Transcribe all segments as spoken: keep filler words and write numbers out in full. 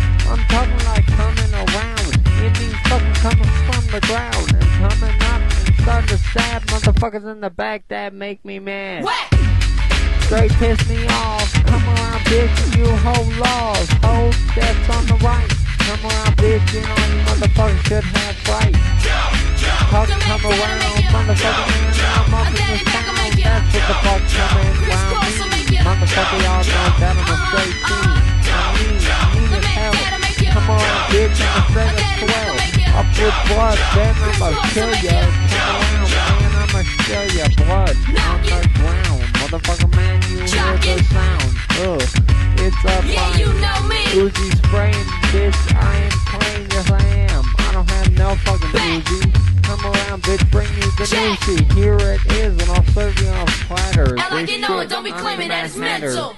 I'm talking like coming around. It means fucking coming from the ground and coming up and starting to stab motherfuckers in the back that make me mad. Whack! Straight piss me off. Come around, bitch, you hold laws. Hold that's on the right. Come around, bitch, you know you motherfuckers should have fright. Talk, come around, motherfucker, man, I'm up in this town. That's what the fuck coming around me. Motherfucker, y'all know that I'm a straight team. I mean, I mean as hell. Come around, bitch, I'm a straight up swell. Up with blood, then I'ma kill ya. Come around, man, I'ma kill ya. Blood on the ground. Motherfucker, man, you hear the sound. Ugh, it's a Yeah, you know me. Uzi spraying, bitch, I am playing, yes I am. I don't have no fucking Uzi. Come around, bitch, bring me the Uzi. Here it is, and I'll serve you on platters. And like This you know it, shit don't be claiming that it's matter. mental.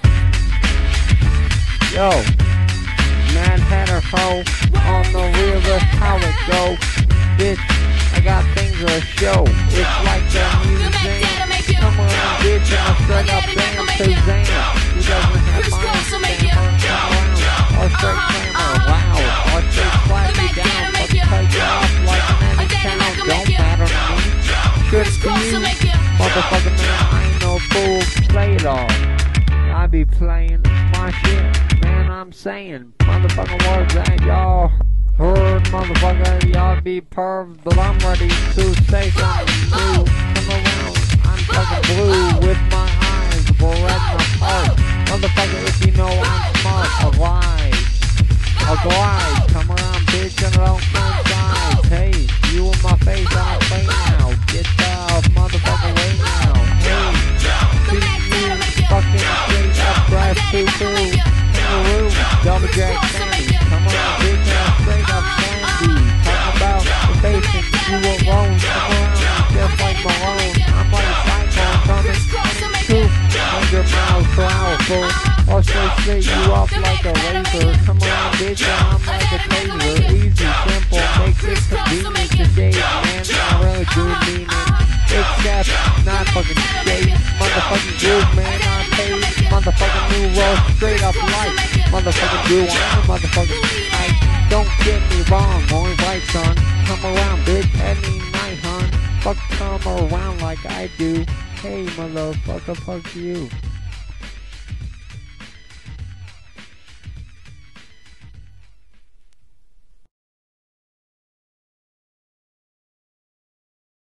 Yo, Mad Hatter ho, on the real, that's how it go. Bitch, I got things to show. It's like the museum. Come around, bitch, and I'll straight up bam to Zam. You doesn't have my stammer. Come around, I'll straight camera, wow. I'll straight slap you down, fuck take you off like an empty town. Don't matter to me. Good for you, motherfucker, man, I ain't no fool. Play it all. I be playing my shit, man, I'm saying motherfucking words that y'all heard, motherfucker, y'all be pervs, but I'm ready to say something new. Come around, I'm fucking blue with my eyes, but red my heart. Motherfucker, if you know I'm smart, I'll glide, I'll glide. Come around, bitch, and I don't coincide. Hey, you in my face, I don't play now. Get the motherfucker way now. Hey, see you fucking straight up, grass two two. Kangaroo, double jack candy. Come on, bitch, and straight up candy. Talking about the facing, you alone. Come around, just like Malone. I'm like a cyclone coming two hundred miles per hour, fool. I'll straight straight you off like a razor. Come around, bitch, and I'm like a taser. Easy, simple, makes it convenient to shave, man. I really do mean it. Except not fucking shade. Motherfucking groove, man, I paid. Motherfucking new roll, straight up light. Motherfucking do, I'm a motherfucking tight. Don't get me wrong, orange light, son. Come around, bitch, any night, hun. Fuck come around like I do. Hey, motherfucker, fuck you.